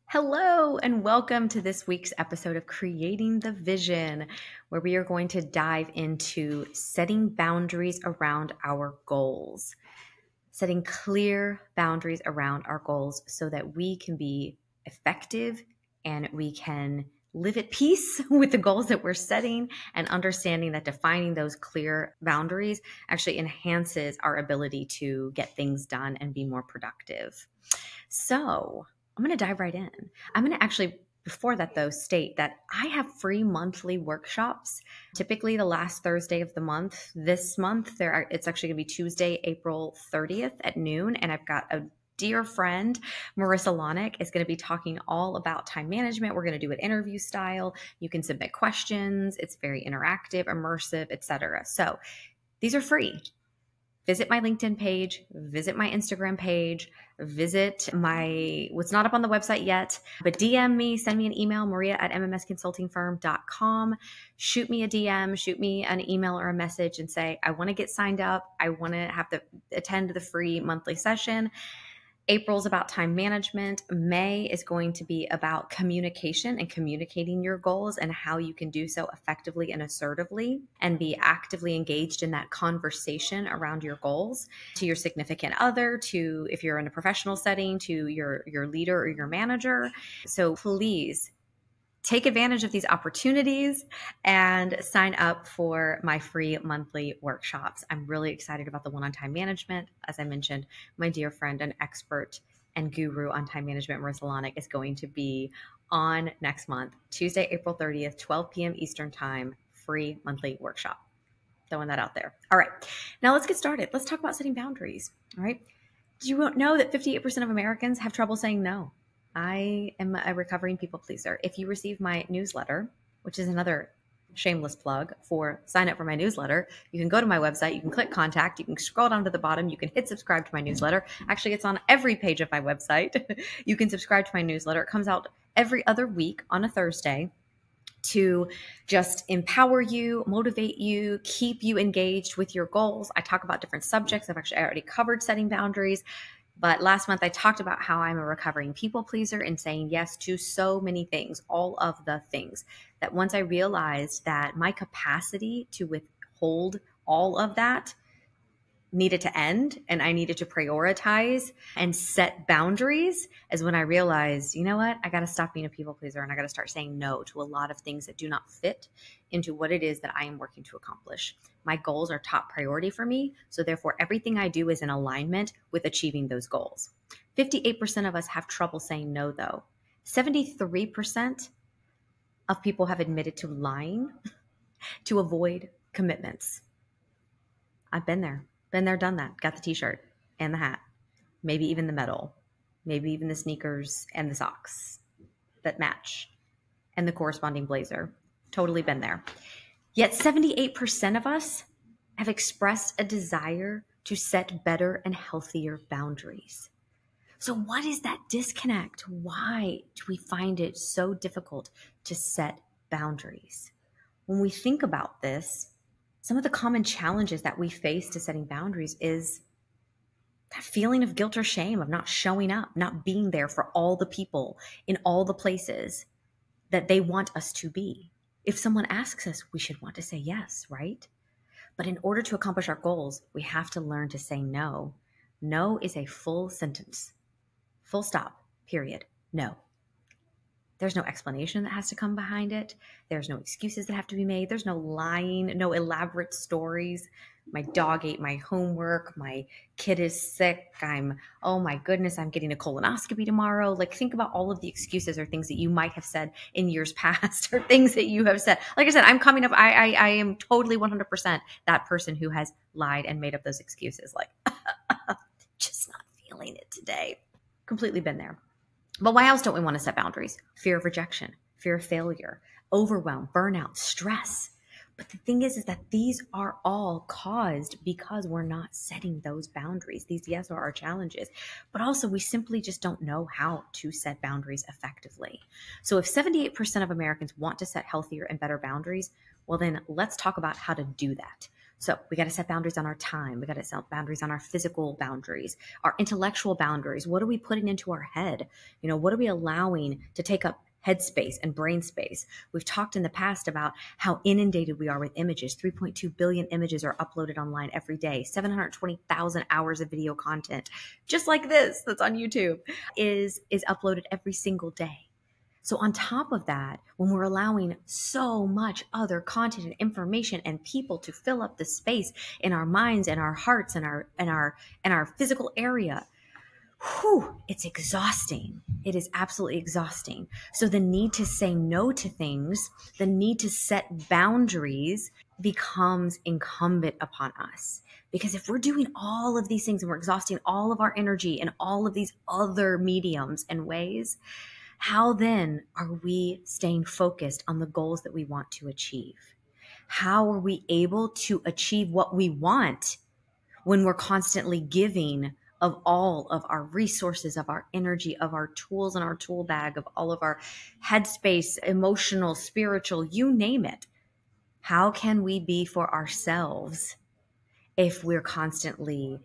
Hello, and welcome to this week's episode of Creating the Vision, where we are going to dive into setting boundaries around our goals, setting clear boundaries around our goals so that we can be effective and we can live at peace with the goals that we're setting, and understanding that defining those clear boundaries actually enhances our ability to get things done and be more productive. So I'm going to dive right in. I'm going to actually, before that though, state that I have free monthly workshops, typically the last Thursday of the month. This month, it's actually going to be Tuesday, April 30th at noon. And I've got a dear friend, Marissa Lonick, is going to be talking all about time management. We're going to do it interview style. You can submit questions. It's very interactive, immersive, etc. So these are free. Visit my LinkedIn page, visit my Instagram page, visit what's not up on the website yet, but DM me, send me an email, maria@mmsconsultingfirm.com. Shoot me a DM, shoot me an email or a message and say, I want to get signed up. I want to attend the free monthly session. April's about time management. May is going to be about communication and communicating your goals and how you can do so effectively and assertively and be actively engaged in that conversation around your goals to your significant other, to if you're in a professional setting, to your leader or your manager. So please take advantage of these opportunities and sign up for my free monthly workshops. I'm really excited about the one on time management. As I mentioned, my dear friend and expert and guru on time management, Marissa Lonick, is going to be on next month, Tuesday, April 30th, 12 p.m. Eastern Time, free monthly workshop. Throwing that out there. All right, now let's get started. Let's talk about setting boundaries. All right. Do you know that 58% of Americans have trouble saying no? I am a recovering people pleaser. If you receive my newsletter, which is another shameless plug for sign up for my newsletter, you can go to my website, you can click contact, you can scroll down to the bottom, you can hit subscribe to my newsletter. Actually, it's on every page of my website. You can subscribe to my newsletter. It comes out every other week on a Thursday to just empower you, motivate you, keep you engaged with your goals. I talk about different subjects. I already covered setting boundaries. But last month, I talked about how I'm a recovering people pleaser and saying yes to so many things, all of the things, that once I realized that my capacity to withhold all of that needed to end and I needed to prioritize and set boundaries, is when I realized, you know what, I got to stop being a people pleaser and I got to start saying no to a lot of things that do not fit into what it is that I am working to accomplish. My goals are top priority for me. So therefore, everything I do is in alignment with achieving those goals. 58% of us have trouble saying no, though. 73% of people have admitted to lying to avoid commitments. I've been there, done that. Got the t-shirt and the hat, maybe even the medal, maybe even the sneakers and the socks that match and the corresponding blazer. Totally been there. Yet 78% of us have expressed a desire to set better and healthier boundaries. So what is that disconnect? Why do we find it so difficult to set boundaries? When we think about this, some of the common challenges that we face to setting boundaries is that feeling of guilt or shame of not showing up, not being there for all the people in all the places that they want us to be. If someone asks us, we should want to say yes, right? But in order to accomplish our goals, we have to learn to say no. No is a full sentence. Full stop, period. No. There's no explanation that has to come behind it. There's no excuses that have to be made. There's no lying, no elaborate stories. My dog ate my homework. My kid is sick. Oh my goodness, I'm getting a colonoscopy tomorrow. Like, think about all of the excuses or things that you might have said in years past, or things that you have said. Like I said, I'm coming up. I am totally 100% that person who has lied and made up those excuses. Like, just not feeling it today. Completely been there. But why else don't we want to set boundaries? Fear of rejection, fear of failure, overwhelm, burnout, stress. But the thing is that these are all caused because we're not setting those boundaries. These, yes, are our challenges, but also we simply just don't know how to set boundaries effectively. So if 78% of Americans want to set healthier and better boundaries, well, then let's talk about how to do that. So we got to set boundaries on our time. We got to set boundaries on our physical boundaries, our intellectual boundaries. What are we putting into our head? What are we allowing to take up head space and brain space? We've talked in the past about how inundated we are with images. 3.2 billion images are uploaded online every day. 720,000 hours of video content, just like this that's on YouTube, is uploaded every single day. So on top of that, when we're allowing so much other content and information and people to fill up the space in our minds and our hearts and our physical area, it's exhausting. It is absolutely exhausting. So the need to say no to things, the need to set boundaries becomes incumbent upon us. Because if we're doing all of these things and we're exhausting all of our energy in all of these other mediums and ways, how then are we staying focused on the goals that we want to achieve? How are we able to achieve what we want when we're constantly giving of all of our resources, of our energy, of our tools in our tool bag, of all of our headspace, emotional, spiritual, you name it? How can we be for ourselves if we're constantly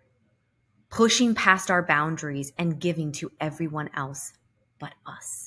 pushing past our boundaries and giving to everyone else but us?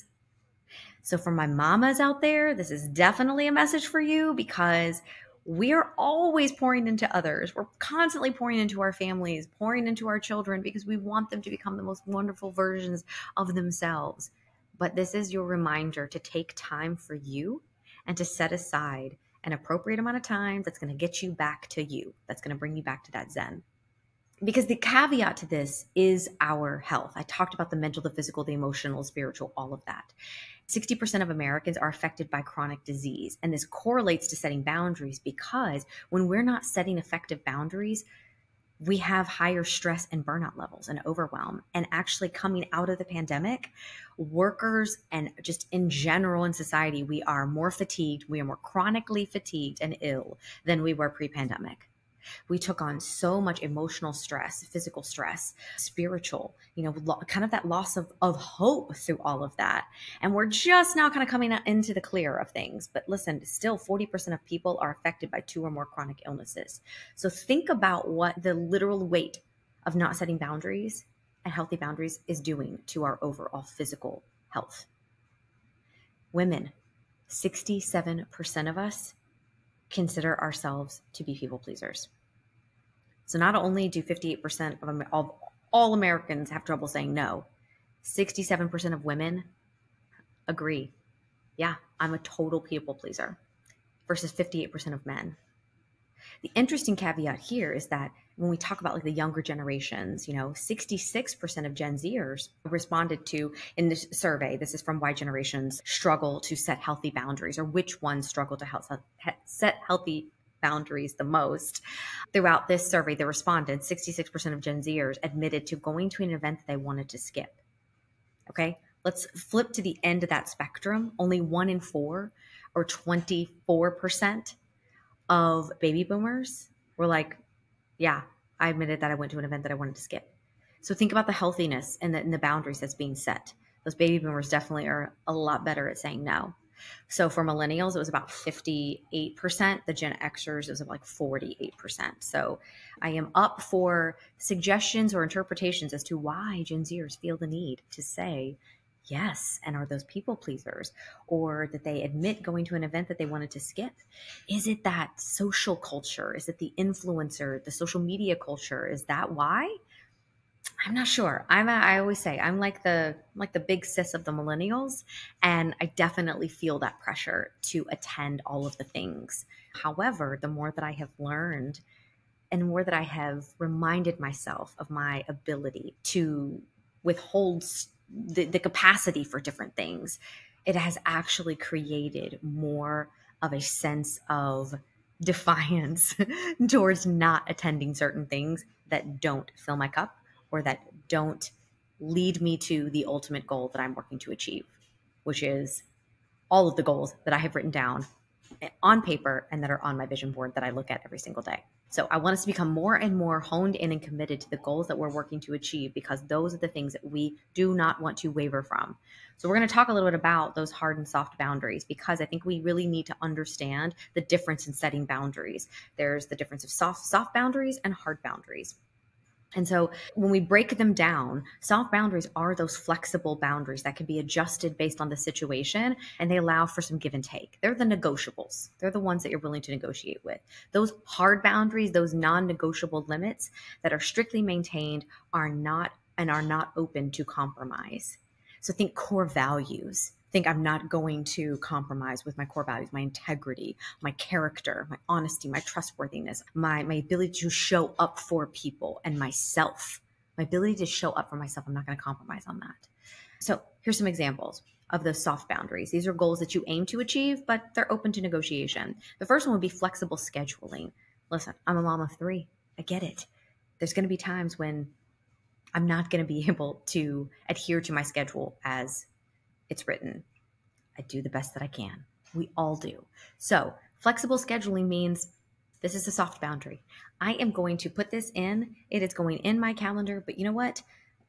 So for my mamas out there, this is definitely a message for you, because we're always pouring into others. We're constantly pouring into our families, pouring into our children, because we want them to become the most wonderful versions of themselves. But this is your reminder to take time for you and to set aside an appropriate amount of time that's going to get you back to you, that's going to bring you back to that Zen. Because the caveat to this is our health. I talked about the mental, the physical, the emotional, spiritual, all of that. 60% of Americans are affected by chronic disease. And this correlates to setting boundaries, because when we're not setting effective boundaries, we have higher stress and burnout levels and overwhelm. And actually coming out of the pandemic, workers and just in general in society, we are more fatigued. We are more chronically fatigued and ill than we were pre-pandemic. We took on so much emotional stress, physical stress, spiritual, kind of that loss of hope through all of that. And we're just now kind of coming into the clear of things. But listen, still 40% of people are affected by 2 or more chronic illnesses. So think about what the literal weight of not setting boundaries and healthy boundaries is doing to our overall physical health. Women, 67% of us consider ourselves to be people pleasers. So not only do 58% of all Americans have trouble saying no, 67% of women agree, yeah, I'm a total people pleaser, versus 58% of men. The interesting caveat here is that when we talk about the younger generations, 66% of Gen Zers responded to in this survey, this is from Why Generations Struggle to Set Healthy Boundaries, or which ones struggle to set healthy boundaries the most. Throughout this survey, the respondents, 66% of Gen Zers admitted to going to an event that they wanted to skip. Okay, let's flip to the end of that spectrum. Only 1 in 4, or 24% of baby boomers were like, yeah, I admitted that I went to an event that I wanted to skip. So think about the healthiness and the boundaries that's being set. Those baby boomers definitely are a lot better at saying no. So for millennials, it was about 58%. The Gen Xers is like 48%. So I am up for suggestions or interpretations as to why Gen Zers feel the need to say yes, and are those people pleasers, or that they admit going to an event that they wanted to skip. Is it that social culture? Is it the influencer, the social media culture? Is that why? I'm not sure. I always say I'm like the big sis of the millennials, and I definitely feel that pressure to attend all of the things. However, the more that I have learned and the more that I have reminded myself of my ability to withhold the capacity for different things, it has actually created more of a sense of defiance towards not attending certain things that don't fill my cup, or that don't lead me to the ultimate goal that I'm working to achieve, which is all of the goals that I have written down on paper and that are on my vision board that I look at every single day. So I want us to become more and more honed in and committed to the goals that we're working to achieve, because those are the things that we do not want to waver from. So we're going to talk a little bit about those hard and soft boundaries, because I think we really need to understand the difference in setting boundaries. There's the difference of soft boundaries and hard boundaries. And so when we break them down, soft boundaries are those flexible boundaries that can be adjusted based on the situation, and they allow for some give and take. They're the negotiables. They're the ones that you're willing to negotiate with. Those hard boundaries, those non-negotiable limits that are strictly maintained, are not open to compromise. So think core values. Think I'm not going to compromise with my core values, my integrity, my character, my honesty, my trustworthiness, my ability to show up for people and myself. My ability to show up for myself, I'm not going to compromise on that. So here's some examples of those soft boundaries. These are goals that you aim to achieve, but they're open to negotiation. The first one would be flexible scheduling. Listen, I'm a mom of 3. I get it. There's going to be times when I'm not going to be able to adhere to my schedule as it's written. I do the best that I can. We all do. So flexible scheduling means this is a soft boundary. I am going to put this in. It is going in my calendar, but you know what?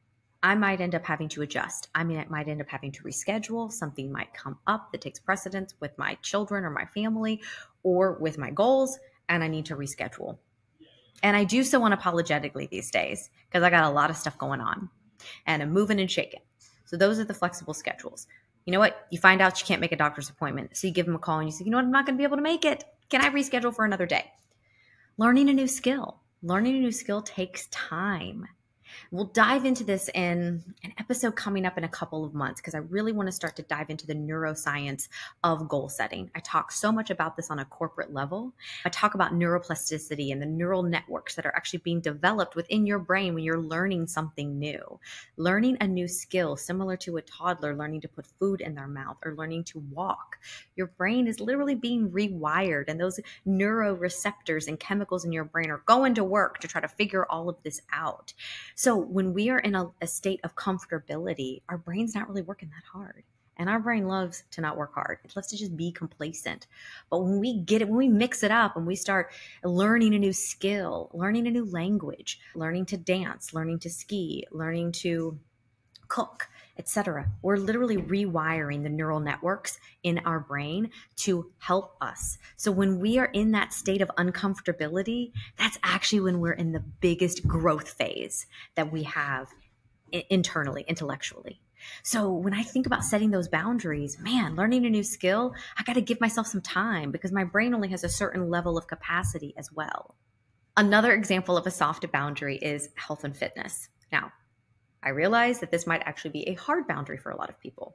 I might end up having to adjust. I might end up having to reschedule. Something might come up that takes precedence with my children or my family or with my goals, and I need to reschedule. And I do so unapologetically these days because I got a lot of stuff going on and I'm moving and shaking. So those are the flexible schedules. You know what? You find out you can't make a doctor's appointment. So you give them a call and you say, you know what? I'm not going to be able to make it. Can I reschedule for another day? Learning a new skill. Learning a new skill takes time. We'll dive into this in an episode coming up in a couple of months, because I really want to start to dive into the neuroscience of goal setting. I talk so much about this on a corporate level. I talk about neuroplasticity and the neural networks that are actually being developed within your brain when you're learning something new. Learning a new skill, similar to a toddler learning to put food in their mouth or learning to walk. Your brain is literally being rewired, and those neuroreceptors and chemicals in your brain are going to work to try to figure all of this out. So when we are in a state of comfortability, our brain's not really working that hard. And our brain loves to not work hard. It loves to just be complacent. But when we get it, when we mix it up and we start learning a new skill, learning a new language, learning to dance, learning to ski, learning to cook, etc., we're literally rewiring the neural networks in our brain to help us. So when we are in that state of uncomfortability, that's actually when we're in the biggest growth phase that we have internally, intellectually. So when I think about setting those boundaries, man, learning a new skill, I got to give myself some time because my brain only has a certain level of capacity as well. Another example of a soft boundary is health and fitness. Now, I realize that this might actually be a hard boundary for a lot of people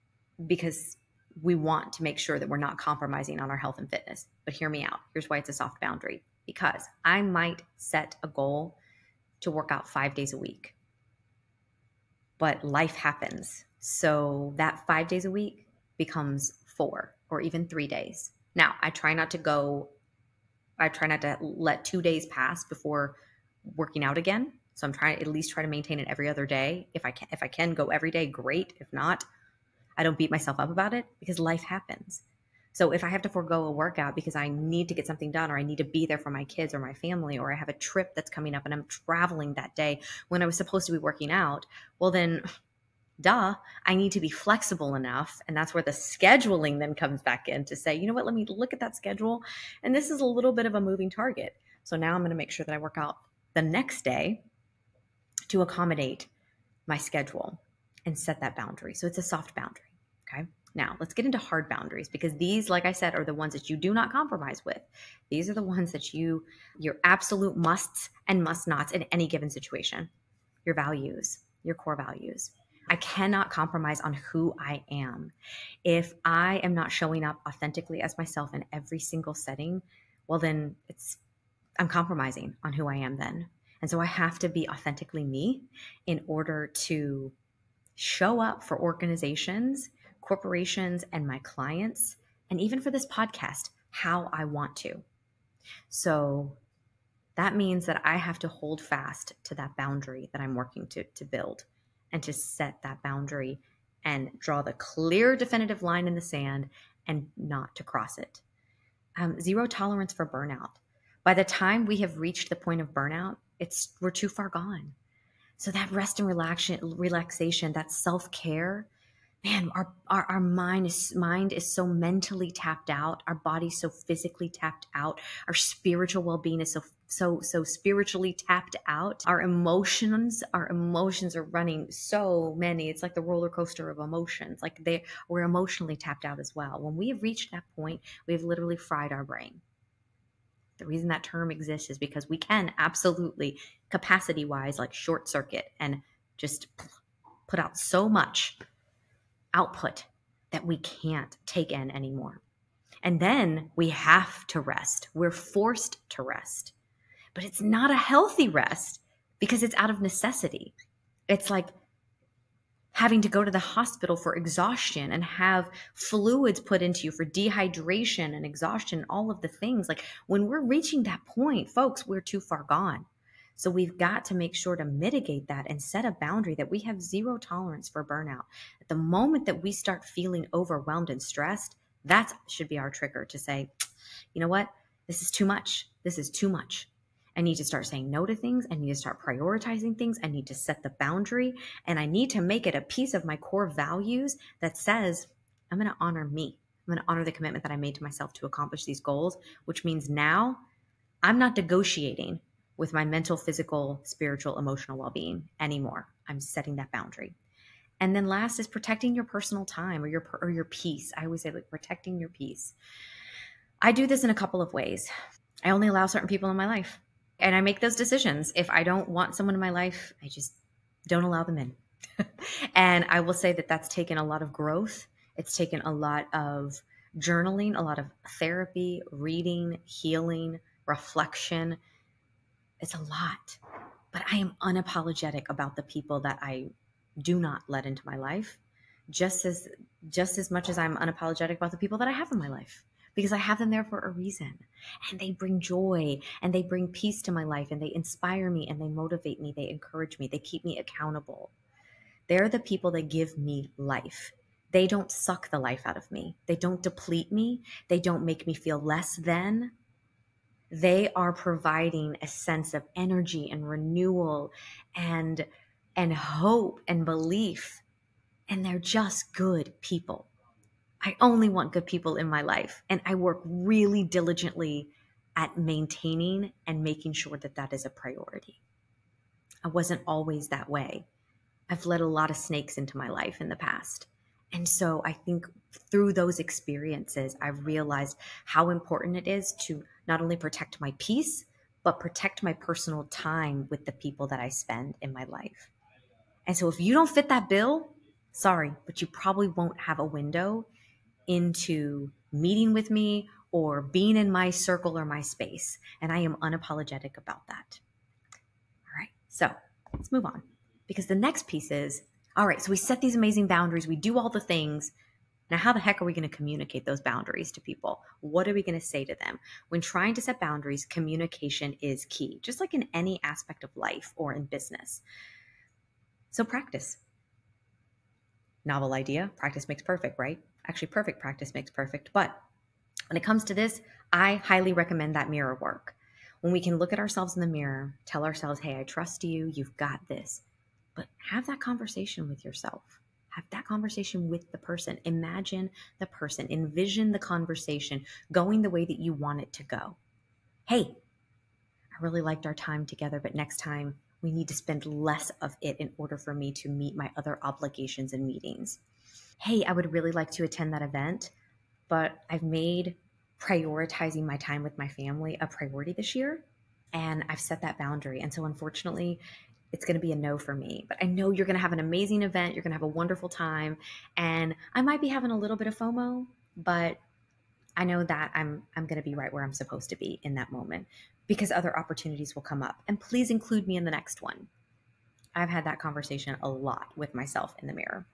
because we want to make sure that we're not compromising on our health and fitness. But hear me out. Here's why it's a soft boundary. Because I might set a goal to work out 5 days a week, but life happens. So that 5 days a week becomes 4 or even 3 days. Now, I try not to let 2 days pass before working out again. So I'm trying to at least try to maintain it every other day. If I can go every day, great. If not, I don't beat myself up about it because life happens. So if I have to forego a workout because I need to get something done, or I need to be there for my kids or my family, or I have a trip that's coming up and I'm traveling that day when I was supposed to be working out, well then, I need to be flexible enough. And that's where the scheduling then comes back in to say, you know what, let me look at that schedule. And this is a little bit of a moving target. So now I'm going to make sure that I work out the next day to accommodate my schedule and set that boundary. So it's a soft boundary. Okay. Now let's get into hard boundaries, because these, like I said, are the ones that you do not compromise with. These are the ones that your absolute musts and must nots in any given situation. Your values, your core values. I cannot compromise on who I am. If I am not showing up authentically as myself in every single setting, well then I'm compromising on who I am then. And so I have to be authentically me in order to show up for organizations, corporations, and my clients, and even for this podcast, how I want to. So that means that I have to hold fast to that boundary that I'm working to build, and to set that boundary and draw the clear, definitive line in the sand and not to cross it. Zero tolerance for burnout. By the time we have reached the point of burnout, we're too far gone. So that rest and relaxation, that self-care, man, our mind is so mentally tapped out, our body's so physically tapped out, our spiritual well-being is so spiritually tapped out. Our emotions are running so many. It's like the roller coaster of emotions. Like we're emotionally tapped out as well. When we have reached that point, we have literally fried our brain. The reason that term exists is because we can absolutely, capacity wise, like short circuit and just put out so much output that we can't take in anymore. And then we have to rest. We're forced to rest. But it's not a healthy rest because it's out of necessity. It's like having to go to the hospital for exhaustion and have fluids put into you for dehydration and exhaustion, all of the things. Like when we're reaching that point, folks, we're too far gone. So we've got to make sure to mitigate that and set a boundary that we have zero tolerance for burnout. At the moment that we start feeling overwhelmed and stressed, that should be our trigger to say, you know what? This is too much. This is too much. I need to start saying no to things. I need to start prioritizing things. I need to set the boundary, and I need to make it a piece of my core values that says, I'm going to honor me. I'm going to honor the commitment that I made to myself to accomplish these goals, which means now I'm not negotiating with my mental, physical, spiritual, emotional well-being anymore. I'm setting that boundary. And then last is protecting your personal time or your peace. I always say, like, protecting your peace. I do this in a couple of ways. I only allow certain people in my life. And I make those decisions. If I don't want someone in my life, I just don't allow them in. And I will say that that's taken a lot of growth. It's taken a lot of journaling, a lot of therapy, reading, healing, reflection. It's a lot. But I am unapologetic about the people that I do not let into my life, just as much as I'm unapologetic about the people that I have in my life. Because I have them there for a reason, and they bring joy and they bring peace to my life, and they inspire me and they motivate me. They encourage me. They keep me accountable. They're the people that give me life. They don't suck the life out of me. They don't deplete me. They don't make me feel less than. They are providing a sense of energy and renewal and hope and belief. And they're just good people. I only want good people in my life. And I work really diligently at maintaining and making sure that that is a priority. I wasn't always that way. I've let a lot of snakes into my life in the past. And so I think through those experiences, I've realized how important it is to not only protect my peace, but protect my personal time with the people that I spend in my life. And so if you don't fit that bill, sorry, but you probably won't have a window into meeting with me or being in my circle or my space. And I am unapologetic about that. All right, so let's move on, because the next piece is, all right, so we set these amazing boundaries, we do all the things. Now, how the heck are we going to communicate those boundaries to people? What are we going to say to them? When trying to set boundaries, communication is key, just like in any aspect of life or in business. So practice. Novel idea, practice makes perfect, right? Actually, perfect practice makes perfect. But when it comes to this, I highly recommend that mirror work. When we can look at ourselves in the mirror, tell ourselves, hey, I trust you, you've got this. But have that conversation with yourself. Have that conversation with the person. Imagine the person. Envision the conversation going the way that you want it to go. Hey, I really liked our time together, but next time we need to spend less of it in order for me to meet my other obligations and meetings. Hey, I would really like to attend that event, but I've made prioritizing my time with my family a priority this year, and I've set that boundary. And so unfortunately, it's going to be a no for me. But I know you're going to have an amazing event. You're going to have a wonderful time. And I might be having a little bit of FOMO, but I know that I'm going to be right where I'm supposed to be in that moment, because other opportunities will come up. And please include me in the next one. I've had that conversation a lot with myself in the mirror.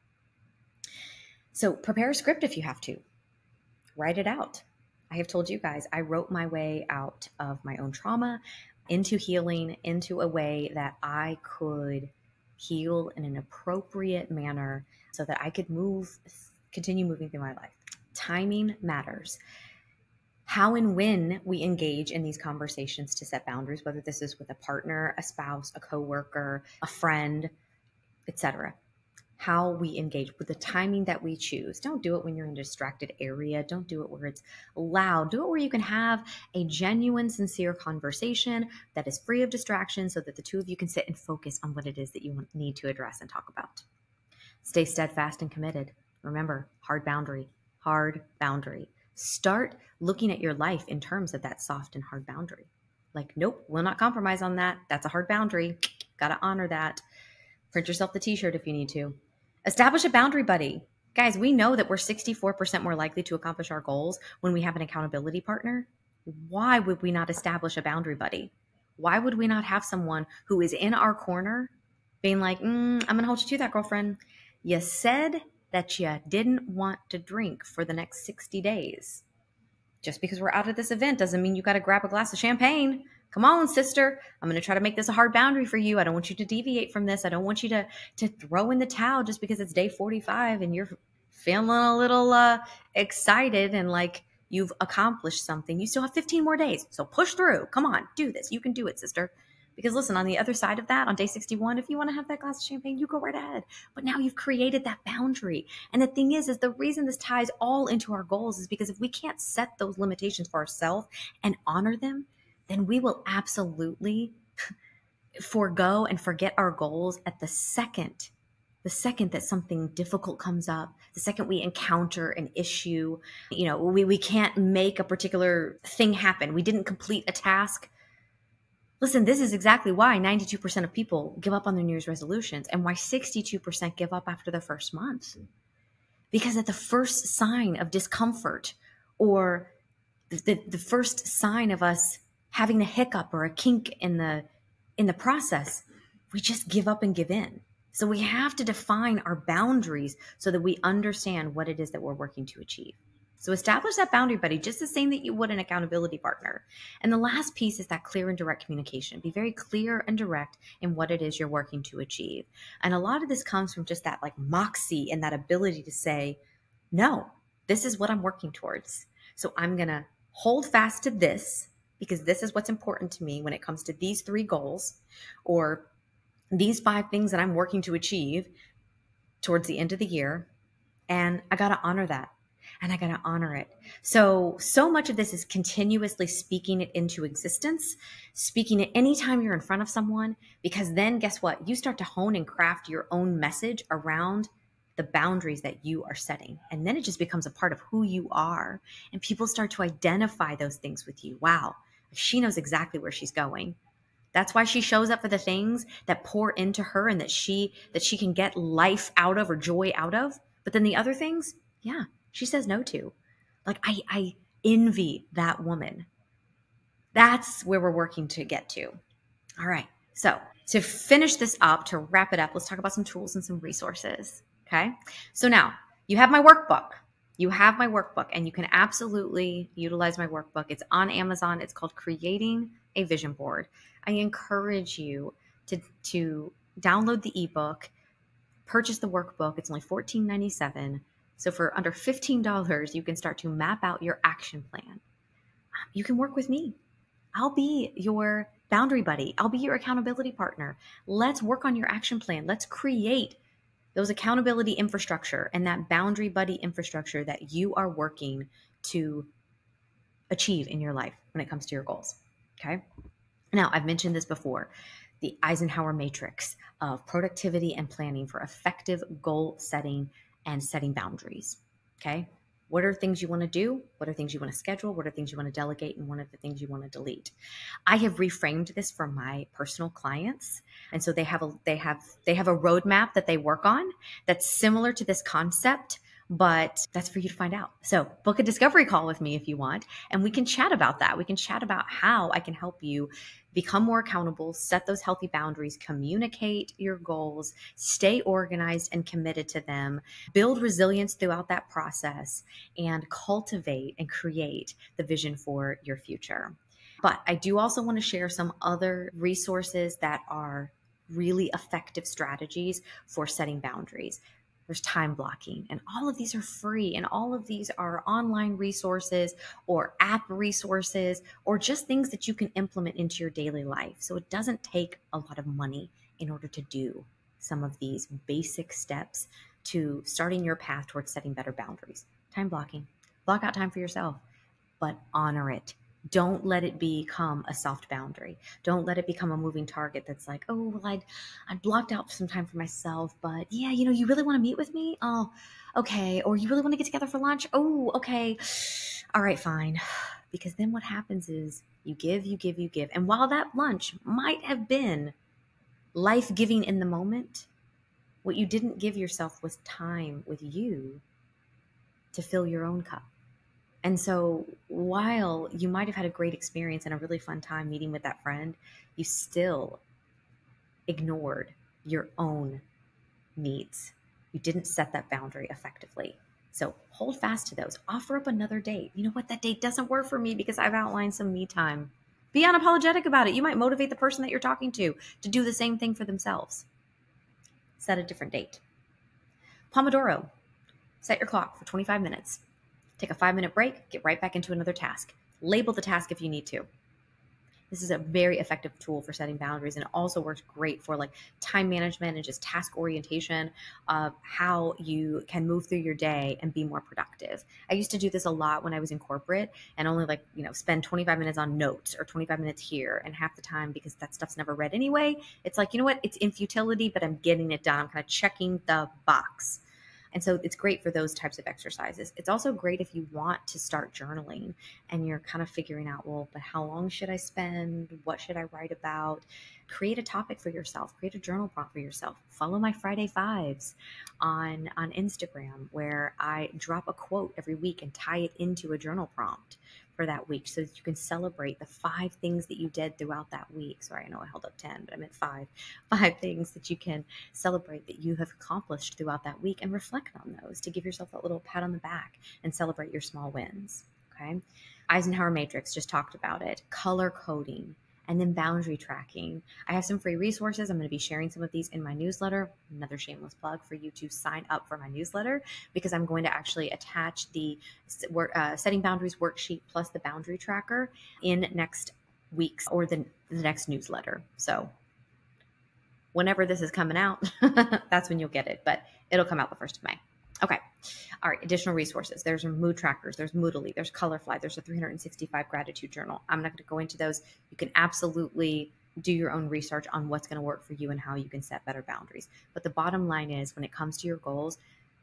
So prepare a script if you have to. Write it out. I have told you guys, I wrote my way out of my own trauma, into healing, into a way that I could heal in an appropriate manner so that I could continue moving through my life. Timing matters. how and when we engage in these conversations to set boundaries, whether this is with a partner, a spouse, a coworker, a friend, etc. How we engage with the timing that we choose. Don't do it when you're in a distracted area. Don't do it where it's loud. Do it where you can have a genuine, sincere conversation that is free of distractions so that the two of you can sit and focus on what it is that you need to address and talk about. Stay steadfast and committed. Remember, hard boundary, hard boundary. Start looking at your life in terms of that soft and hard boundary. Like, nope, will not compromise on that. That's a hard boundary. Got to honor that. Print yourself the t-shirt if you need to. Establish a boundary buddy. Guys, we know that we're 64% more likely to accomplish our goals when we have an accountability partner. Why would we not establish a boundary buddy? Why would we not have someone who is in our corner being like, I'm going to hold you to that, girlfriend. You said that you didn't want to drink for the next 60 days. Just because we're out at this event doesn't mean you got to grab a glass of champagne. Come on, sister. I'm going to try to make this a hard boundary for you. I don't want you to deviate from this. I don't want you to throw in the towel just because it's day 45 and you're feeling a little excited and like you've accomplished something. You still have 15 more days. So push through. Come on, do this. You can do it, sister. Because listen, on the other side of that, on day 61, if you want to have that glass of champagne, you go right ahead. But now you've created that boundary. And the thing is the reason this ties all into our goals is because if we can't set those limitations for ourselves and honor them, then we will absolutely forego and forget our goals at the second that something difficult comes up, the second we encounter an issue, we can't make a particular thing happen. We didn't complete a task. Listen, this is exactly why 92% of people give up on their New Year's resolutions and why 62% give up after the first month. Because at the first sign of discomfort or the first sign of us having a hiccup or a kink in the process, we just give up and give in. So we have to define our boundaries so that we understand what it is that we're working to achieve. So establish that boundary buddy just the same that you would an accountability partner. And the last piece is that clear and direct communication. Be very clear and direct in what it is you're working to achieve. And a lot of this comes from just that like moxie and that ability to say, no, this is what I'm working towards. So I'm going to hold fast to this because this is what's important to me when it comes to these 3 goals or these 5 things that I'm working to achieve towards the end of the year. And I got to honor that. And I got to honor it. So much of this is continuously speaking it into existence, speaking it anytime you're in front of someone, because then guess what? You start to hone and craft your own message around the boundaries that you are setting. And then it just becomes a part of who you are. And people start to identify those things with you. Wow, she knows exactly where she's going. That's why she shows up for the things that pour into her and that she can get life out of or joy out of. But then the other things, yeah, she says no to. Like I envy that woman. That's where we're working to get to. All right. So to finish this up, to wrap it up, let's talk about some tools and some resources. Okay. So now you have my workbook. You have my workbook and you can absolutely utilize my workbook. It's on Amazon. It's called Creating a Vision Board. I encourage you to download the ebook, purchase the workbook. It's only $14.97. So for under $15, you can start to map out your action plan. You can work with me. I'll be your boundary buddy. I'll be your accountability partner. Let's work on your action plan. Let's create those accountability infrastructure and that boundary buddy infrastructure that you are working to achieve in your life when it comes to your goals. Okay. Now, I've mentioned this before, the Eisenhower matrix of productivity and planning for effective goal setting and setting boundaries. Okay. What are things you want to do? What are things you want to schedule? What are things you want to delegate? And what are the things you want to delete? I have reframed this for my personal clients. And so they have a roadmap that they work on that's similar to this concept, but that's for you to find out. So book a discovery call with me if you want, and we can chat about that. We can chat about how I can help you become more accountable, set those healthy boundaries, communicate your goals, stay organized and committed to them, build resilience throughout that process, and cultivate and create the vision for your future. But I do also want to share some other resources that are really effective strategies for setting boundaries. There's time blocking, and all of these are free, and all of these are online resources or app resources or just things that you can implement into your daily life. So it doesn't take a lot of money in order to do some of these basic steps to starting your path towards setting better boundaries. Time blocking. Block out time for yourself, but honor it. Don't let it become a soft boundary. Don't let it become a moving target that's like, oh, well, I'd blocked out some time for myself, but yeah, you really want to meet with me? Oh, okay. Or you really want to get together for lunch? Oh, okay. All right, fine. Because then what happens is you give, you give, you give. And while that lunch might have been life-giving in the moment, what you didn't give yourself was time with you to fill your own cup. And so while you might have had a great experience and a really fun time meeting with that friend, you still ignored your own needs. You didn't set that boundary effectively. So hold fast to those. Offer up another date. You know what? That date doesn't work for me because I've outlined some me time. Be unapologetic about it. You might motivate the person that you're talking to do the same thing for themselves. Set a different date. Pomodoro. Set your clock for 25 minutes. Take a 5-minute break, get right back into another task. Label the task if you need to. This is a very effective tool for setting boundaries, and it also works great for like time management and just task orientation of how you can move through your day and be more productive. I used to do this a lot when I was in corporate and only spend 25 minutes on notes or 25 minutes here, and half the time, because that stuff's never read anyway, it's like, you know what, it's in futility, but I'm getting it done. I'm kind of checking the box. And so it's great for those types of exercises. It's also great if you want to start journaling and you're kind of figuring out, well, but how long should I spend? What should I write about? Create a topic for yourself. Create a journal prompt for yourself. Follow my Friday Fives on Instagram, where I drop a quote every week and tie it into a journal prompt for that week so that you can celebrate the 5 things that you did throughout that week. Sorry, I know I held up 10, but I meant 5 things that you can celebrate that you have accomplished throughout that week, and reflect on those to give yourself that little pat on the back and celebrate your small wins. Okay. Eisenhower matrix, just talked about it. Color coding, and then boundary tracking. I have some free resources. I'm going to be sharing some of these in my newsletter. Another shameless plug for you to sign up for my newsletter, because I'm going to actually attach the setting boundaries worksheet plus the boundary tracker in next week's or the next newsletter. So whenever this is coming out, that's when you'll get it, but it'll come out the 1st of May. Okay. All right. Additional resources. There's mood trackers. There's Moodly. There's Colorfly. There's a 365 gratitude journal. I'm not going to go into those. You can absolutely do your own research on what's going to work for you and how you can set better boundaries. But the bottom line is, when it comes to your goals,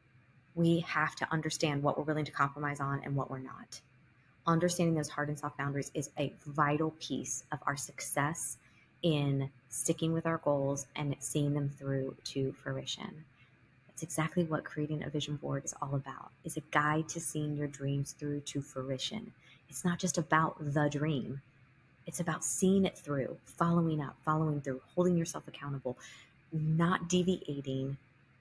we have to understand what we're willing to compromise on and what we're not. Understanding those hard and soft boundaries is a vital piece of our success in sticking with our goals and seeing them through to fruition. It's exactly what creating a vision board is all about. It's a guide to seeing your dreams through to fruition. It's not just about the dream. It's about seeing it through, following up, following through, holding yourself accountable, not deviating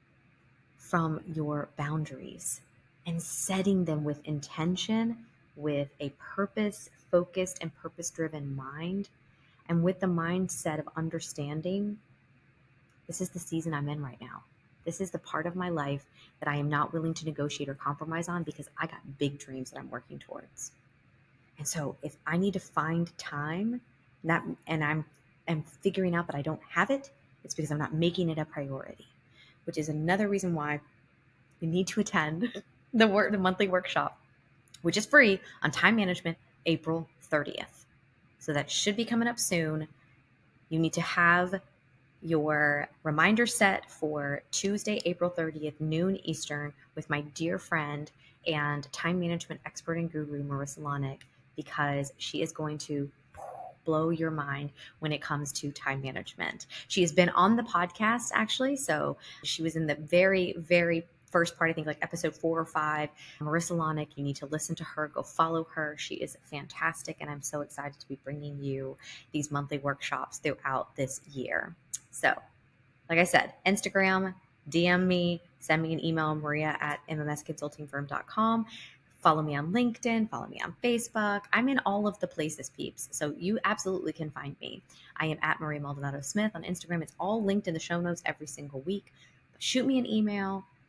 from your boundaries, and setting them with intention, with a purpose-focused and purpose-driven mind, and with the mindset of understanding, this is the season I'm in right now. This is the part of my life that I am not willing to negotiate or compromise on, because I got big dreams that I'm working towards. And so if I need to find time and I'm figuring out that I don't have it, it's because I'm not making it a priority, which is another reason why you need to attend the monthly workshop, which is free, on time management, April 30th. So that should be coming up soon. You need to have your reminder set for Tuesday, April 30th, noon Eastern, with my dear friend and time management expert and guru, Marissa Lonick, because she is going to blow your mind when it comes to time management. She has been on the podcast, actually. So she was in the very, very first part, I think like episode 4 or 5. Marissa Lonick, you need to listen to her. Go follow her. She is fantastic. And I'm so excited to be bringing you these monthly workshops throughout this year. So like I said, Instagram, DM me, send me an email, maria@mmsconsultingfirm.com. Follow me on LinkedIn, follow me on Facebook. I'm in all of the places, peeps. So you absolutely can find me. I am at Maria Maldonado Smith on Instagram. It's all linked in the show notes every single week. But shoot me an email.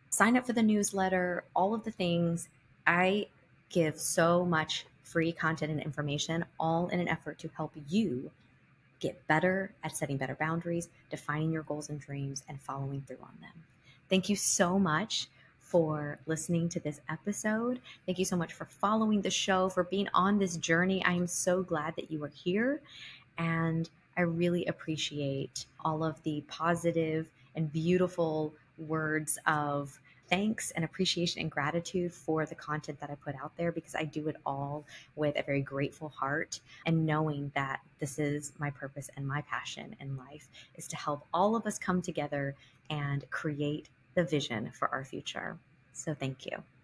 sign up for the newsletter, all of the things. I give so much free content and information, all in an effort to help you get better at setting better boundaries, defining your goals and dreams, and following through on them. Thank you so much for listening to this episode. Thank you so much for following the show, for being on this journey. I am so glad that you are here. And I really appreciate all of the positive and beautiful words of thanks and appreciation and gratitude for the content that I put out there, because I do it all with a very grateful heart, and knowing that this is my purpose and my passion in life is to help all of us come together and create the vision for our future. So thank you.